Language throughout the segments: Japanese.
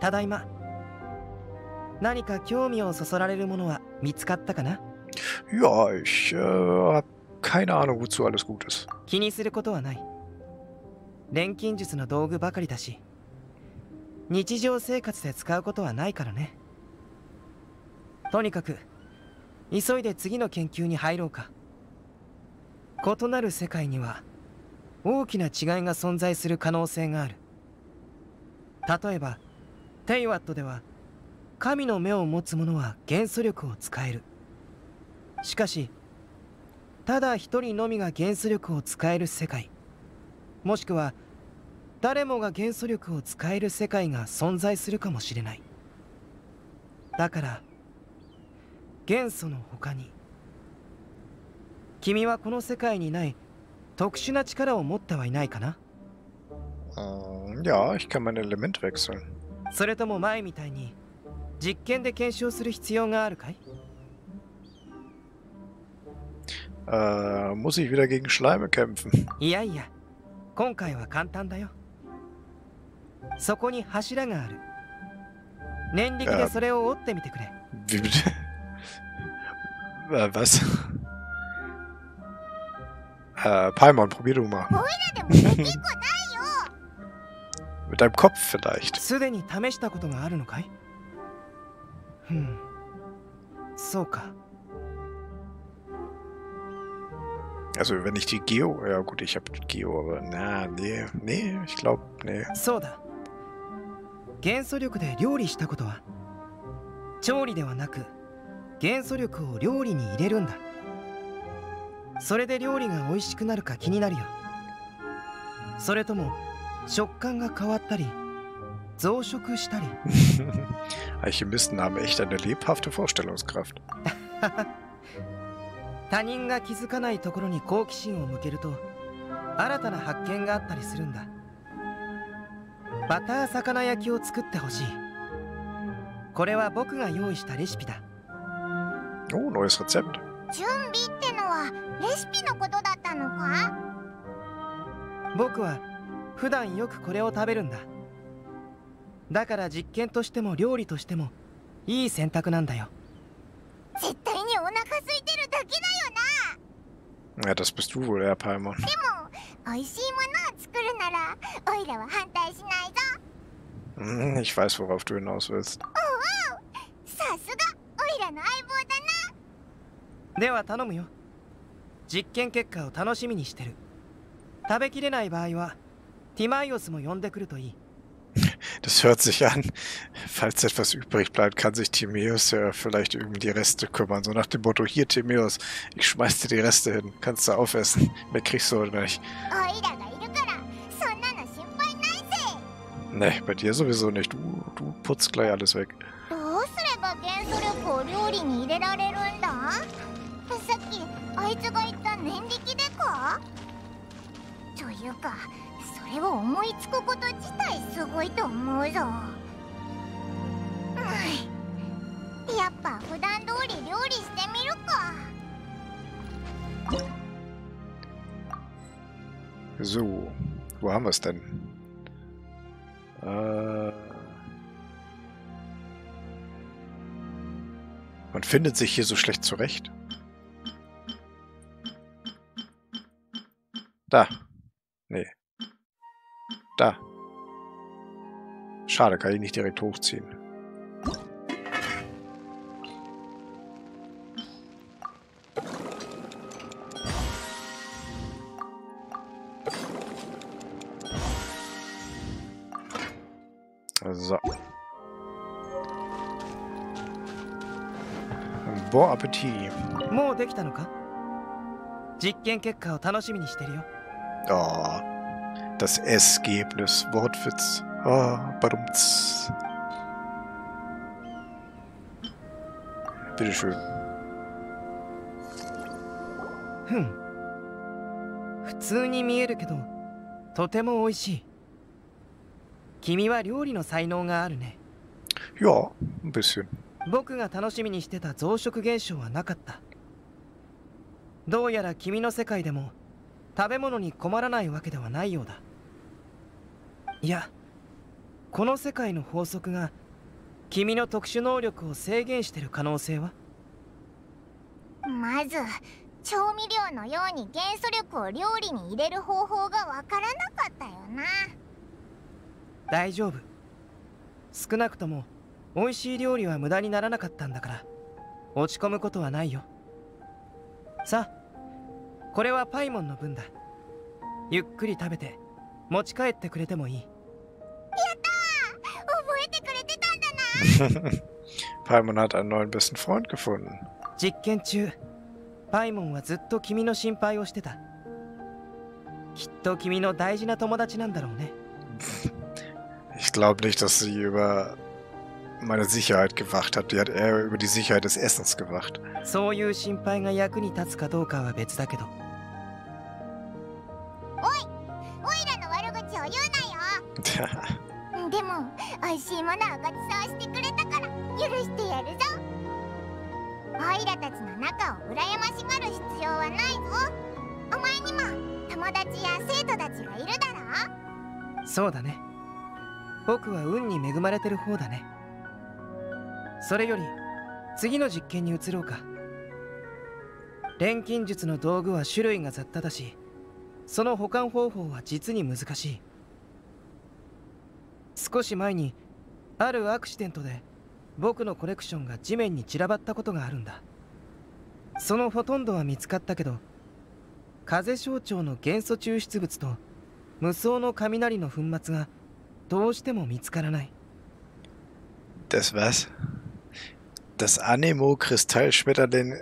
ただいま。何か興味をそそられるものは見つかったかな？ Ja, ich habe keine Ahnung, wozu alles gut ist. 気にすることはない。錬金術の道具ばかりだし、日常生活で使うことはないからね。とにかく急いで次の研究に入ろうか。異なる世界には大きな違いが存在する可能性がある。例えばテイワットでは神の目を持つ者は元素力を使える。しかし、ただ一人のみが元素力を使える世界、もしくは誰もが元素力を使える世界が存在するかもしれない。だから元素の他に、君はこの世界にない特殊な力を持ってはいないかな？ Ja, ich kann mein Element wechseln. それとも前みたいに実験で検証する必要があるかい？ Muss ich wieder gegen Schleime kämpfen? いやいや、今回は簡単だよ。そこに柱がある。念力でそれを折ってみてくれ。 Wie bitte? Was? Paimon, probier du mal. Mit deinem Kopf vielleicht. すでに試したことがあるのかい？そうか。 Also wenn ich die Geo... Ja gut, ich habe Geo, aber nee, ich glaube, nee. そうだ。元素力で料理したことは？調理ではなく、元素力を料理に入れるんだ。それで料理が美味しくなるか気になるよ。それとも食感が変わったり、増殖したり。 Alchemisten haben echt eine lebhafte Vorstellungskraft. 他人が気づかないところに好奇心を向けると新たな発見があったりするんだ。バター魚焼きを作ってほしい。これは僕が用意したレシピだ。 Oh, neues Rezept. 準備ってのはレシピのことだったのか？ 僕は普段よくこれを食べるんだ。だから実験としても料理としてもいい選択なんだよ。 絶対にお腹空いてるだけだよな。 Ja, das bist du wohl, ja, Paimon. でも美味しいものを作るならオイラは反対しないぞ。 Ich weiß, worauf du hinaus willst. おお、さすがオイラの相棒だな。 では頼むよ。実験結果を楽しみにしてる。食べきれない場合はティマイオスも呼んでくるといい。 Das hört sich an. Falls etwas übrig bleibt, kann sich Timaeus ja vielleicht um die Reste kümmern. So nach dem Motto, hier Timaeus, ich schmeiß dir die Reste hin. Kannst du aufessen. Mehr kriegst du oder nicht. オイラがいるからそんなの心配ないぜ。 Ne, bei dir sowieso nicht. Du putzt gleich alles weg. どうすれば元素力を料理に入れられるんだ？さっきあいつが言った念力でか？というかそれを思いつくこと自体すごいと思うぞ。やっぱ普段通り料理してみるか。 So, wo haben wir es denn? Man findet sich hier so schlecht zurecht. Da. Nee. Da. Schade, kann ich nicht direkt hochziehen. So. Bon Appetit. もうできたのか？実験結果を楽しみにしてるよ。 Oh, das Essergebnis. Wortwitz. Oh, badumts. Bitteschön. 普通に見えるけどとても美味しい。君は料理の才能があるね。 Ja, ein bisschen. 僕が楽しみにしてた増殖現象はなかった。どうやら君の世界でも食べ物に困らないわけではないようだ。いや、 この世界の法則が君の特殊能力を制限してる可能性は？ まず調味料のように元素力を料理に入れる方法がわからなかったよな。 大丈夫。少なくとも美味しい料理は無駄にならなかったんだから、落ち込むことはないよ。さあ、これはパイモンの分だ。ゆっくり食べて持ち帰ってくれてもいい。 やったー、覚えてくれてたんだな。 Paimon hat einen neuen besten Freund gefunden. 実験中、パイモンはずっと君の心配をしてた。きっと君の大事な友達なんだろうね。 Ich glaube nicht, dass sie über meine Sicherheit gewacht hat. Die hat eher über die Sicherheit des Essens gewacht. そういう心配が役に立つかどうかは別だけど。 おいらの悪口を言うなよ。でも美味しいものをごちそうしてくれたから許してやるぞ。おいらたちの仲を羨ましがる必要はないぞ。お前にも友達や生徒たちがいるだろ。 そうだね。僕は運に恵まれてる方だね。それより次の実験に移ろうか。錬金術の道具は種類が雑多だし、その保管方法は実に難しい。少し前にあるアクシデントで僕のコレクションが地面に散らばったことがあるんだ。そのほとんどは見つかったけど、風象徴の元素抽出物と無双の雷の粉末がどうしても見つからない。 Das was? Das Anemo-Kristallschmetterlin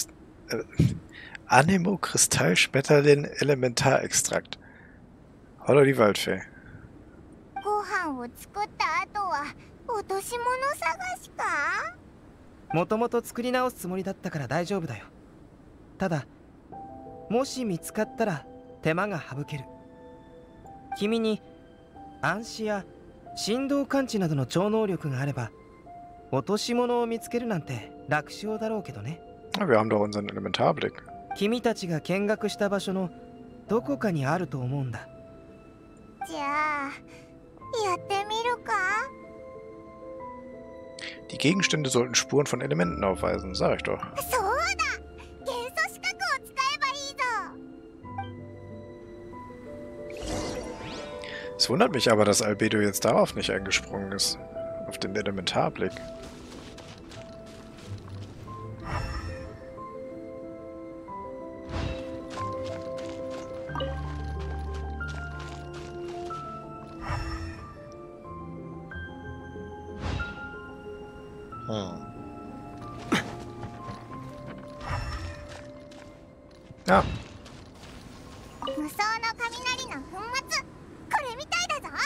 Anemo-Kristallschmetterlin Elementarextrakt. Oder die Waldfee. ご飯を作った後は落とし物探しか？ もともと作り直すつもりだったから大丈夫だよ。ただもし見つかったら手間が省ける。君に暗視や振動感知などの超能力があれば落とし物を見つけるなんて楽勝だろうけどね。 Wir haben doch unseren Elementarblick. 君たちが見学した場所のどこかにあると思うんだ。 じゃあやってみるか？ Die Gegenstände sollten Spuren von Elementen aufweisen, sag ich doch. そうだ、元素視覚を使えばいいぞ。 Es wundert mich aber, dass Albedo jetzt darauf nicht eingesprungen ist. Auf den Elementarblick. Ja. 無双の雷の粉末、これみたいだぞ。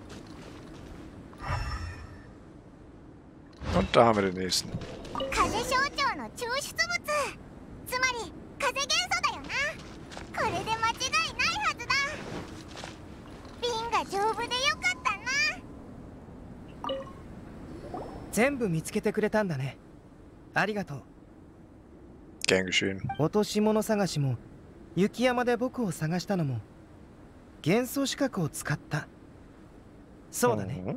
Und da haben wir den nächsten. 風象徴の抽出物、つまり風元素だよな。これで間違いないはずだ。瓶が丈夫でよかったな。 全部見つけてくれたんだね。ありがとう。 Gern geschehen. 落とし物探しも雪山で僕を探したのも元素視覚を使った。そうだね。 おお、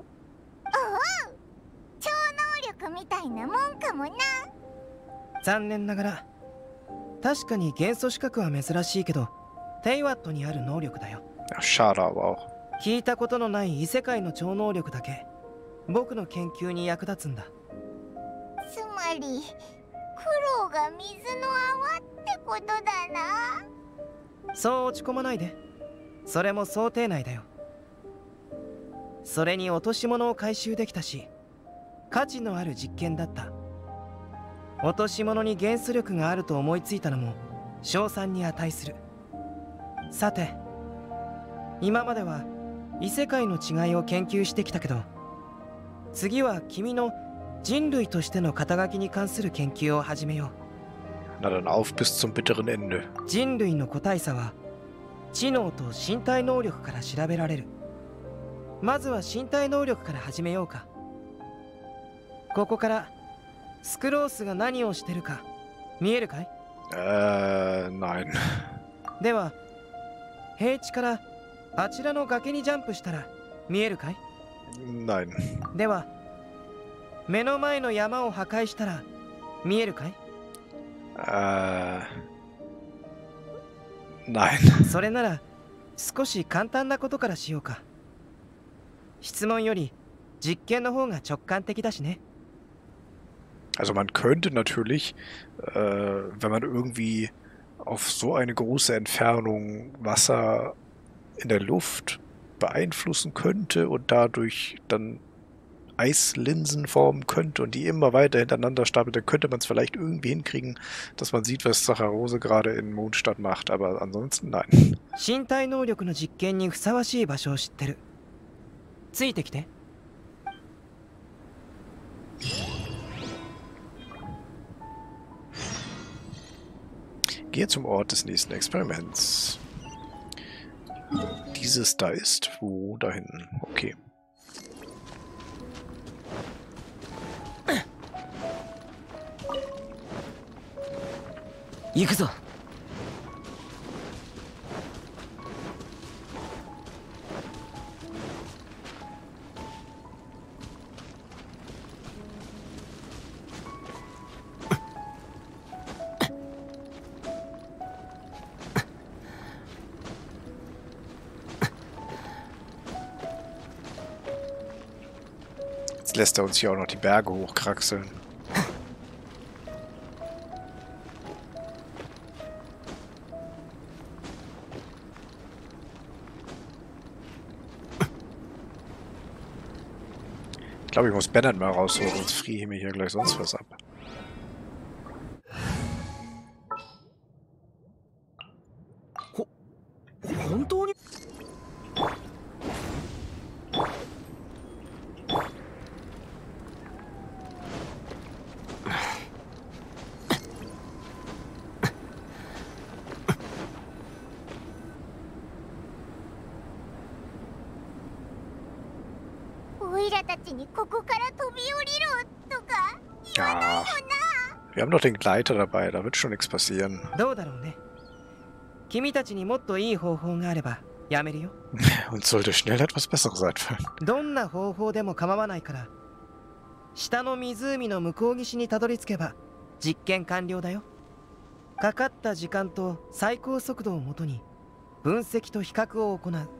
超能力みたいなもんかもな。 残念ながら確かに元素視覚は珍しいけどテイワットにある能力だよ。 Ja, schade aber auch. 聞いたことのない異世界の超能力だけ僕の研究に役立つんだ。 つまり黒が水の泡ってことだな。 そう落ち込まないで。それも想定内だよ。それに落とし物を回収できたし価値のある実験だった。落とし物に元素力があると思いついたのも賞賛に値する。さて今までは異世界の違いを研究してきたけど、次は君の人類としての肩書きに関する研究を始めよう。 Na dann auf bis zum bitteren Ende. 人類の個体差は知能と身体能力から調べられる。まずは身体能力から始めようか。ここからスクロースが何をしてるか見えるかい？ Nein. では平地からあちらの崖にジャンプしたら見えるかい？ Nein. では目の前の山を破壊したら見えるかい？ Nein. それなら少し簡単なことからしようか。質問より実験の方が直感的だしね。 Also man könnte natürlich, wenn man irgendwie auf so eine große Entfernung Wasser in der Luft beeinflussen könnte und dadurch dann Eislinsen formen könnte und die immer weiter hintereinander stapelt, dann könnte man es vielleicht irgendwie hinkriegen, dass man sieht, was Saccharose gerade in Mondstadt macht, aber ansonsten nein. 身体能力の実験にふさわしい場所を知ってる。ついてきて。 Gehe zum Ort des nächsten Experiments. Dieses da ist wo? Da hinten. Okay. 行くぞ。 Jetzt lässt er uns hier auch noch die Berge hochkraxeln. Ich glaube, ich muss Bennett mal rausholen, sonst friere ich mir hier gleich sonst was ab. Ja, wir haben doch den Gleiter dabei, da wird schon nichts passieren. どうだろうね。君たちにもっといい方法があればやめるよ。 Uns sollte schnell etwas Besseres einfallen. どんな方法でも構わないから、下の湖の向こう岸にたどり着けば実験完了だよ。かかった時間と最高速度をもとに分析と比較を行う。 湖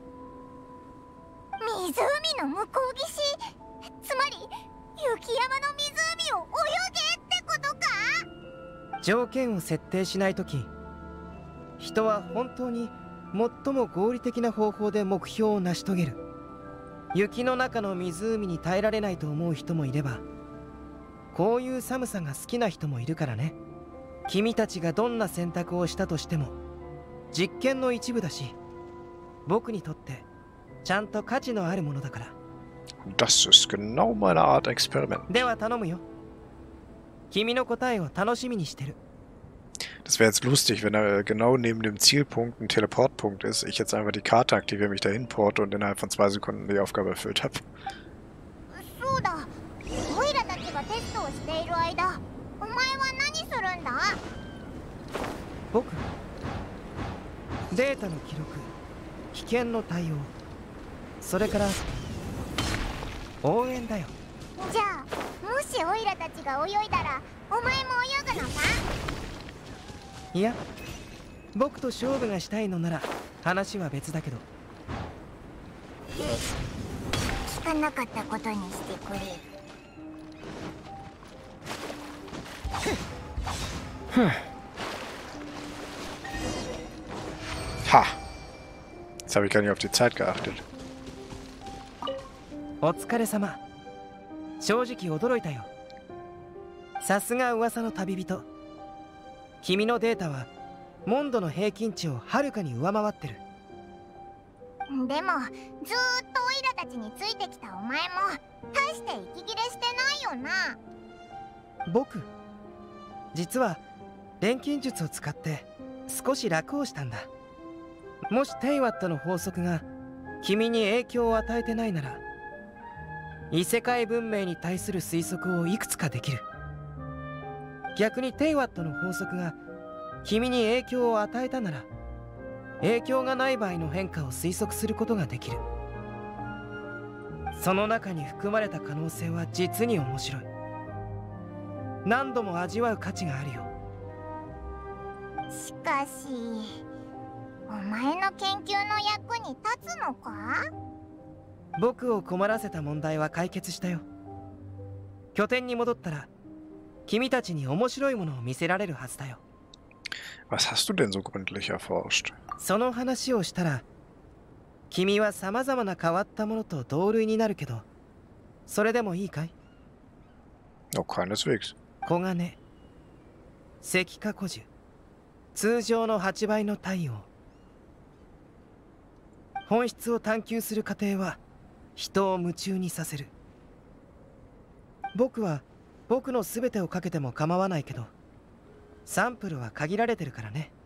の向こう岸、つまり雪山の湖を泳げってことか？ 条件を設定しないとき、人は本当に最も合理的な方法で目標を成し遂げる。雪の中の湖に耐えられないと思う人もいれば、こういう寒さが好きな人もいるからね。君たちがどんな選択をしたとしても実験の一部だし、僕にとってちゃんと価値のあるものだから。 Das ist genau meine Art Experiment. では頼むよ。君の答えを楽しみにしてる。 Das wäre jetzt lustig, wenn er genau neben dem Zielpunkt ein Teleportpunkt ist, ich jetzt einfach die Karte aktiviere, mich dahin porte und innerhalb von 2 Sekunden die Aufgabe erfüllt habe. そうだ。オイラたちがテストをしている間、お前は何するんだ？ 僕、データの記録、危険の対応、それから応援だよ。 じゃあ、もしオイラたちが泳いだら、お前も泳ぐのか？ いや、僕と勝負がしたいのなら話は別だけど。 聞かなかったことにしてくれ。 Ha! Jetzt habe ich gar nicht auf die Zeit geachtet. お疲れ様。正直驚いたよ。さすが噂の旅人。君のデータはモンドの平均値をはるかに上回ってる。 でもずーっとオイラたちについてきたお前も大して息切れしてないよな。 僕、実は錬金術を使って少し楽をしたんだ。もしテイワットの法則が君に影響を与えてないなら、異世界文明に対する推測をいくつかできる。逆にテイワットの法則が君に影響を与えたなら、影響がない場合の変化を推測することができる。 その中に含まれた可能性は実に面白い。何度も味わう価値があるよ。 しかしお前の研究の役に立つのか？ 僕を困らせた問題は解決したよ。拠点に戻ったら君たちに面白いものを見せられるはずだよ。 Was hast du denn so gründlich erforscht? その話をしたら君はさまざまな変わったものと同類になるけど、それでもいいかい？ Oh, keineswegs. 黄金、石化古樹、通常の8倍の太陽。本質を探求する過程は人を夢中にさせる。僕は僕の全てをかけても構わないけど、サンプルは限られてるからね。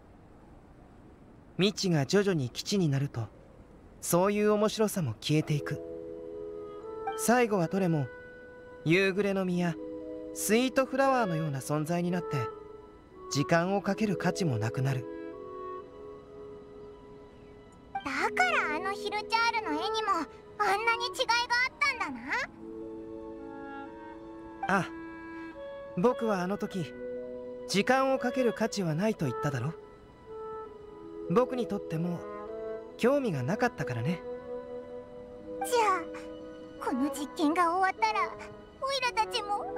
未知が徐々に基地になると、そういう面白さも消えていく。最後はどれも夕暮れの実やスイートフラワーのような存在になって、時間をかける価値もなくなる。 だからあのヒルチャールの絵にもあんなに違いがあったんだな。 ああ、僕はあの時時間をかける価値はないと言っただろ。僕にとっても興味がなかったからね。 じゃあこの実験が終わったらオイラたちもあんな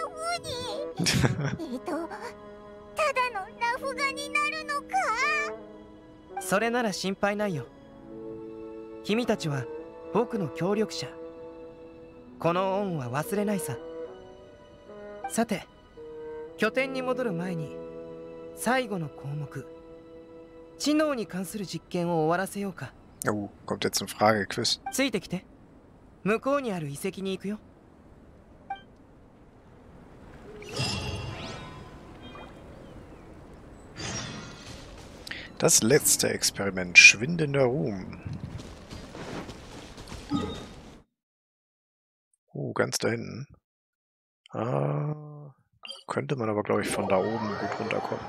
風にただのラフ画になるのか？ それなら心配ないよ。君たちは僕の協力者。この恩は忘れないさ。さて、拠点に戻る前に最後の項目、知能に関する実験を終わらせようか。 Oh, kommt jetzt ein Fragequiz. ついてきて。向こうにある遺跡に行くよ。 Das letzte Experiment, schwindender Ruhm. Ganz da hinten. Könnte man aber, glaube ich, von da oben gut runterkommen.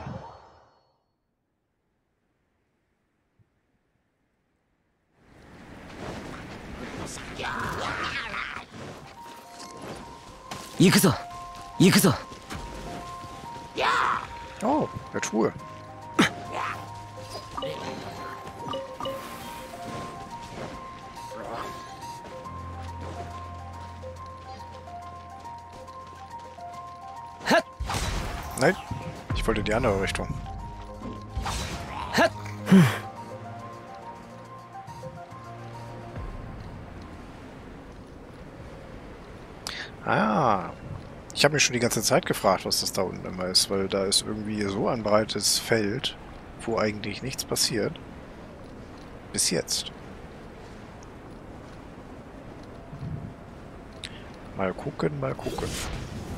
Oh, eine Truhe. Nein, ich wollte die andere Richtung. Ich habe mich schon die ganze Zeit gefragt, was das da unten immer ist, weil da ist irgendwie so ein breites Feld, wo eigentlich nichts passiert. Bis jetzt. Mal gucken, mal gucken.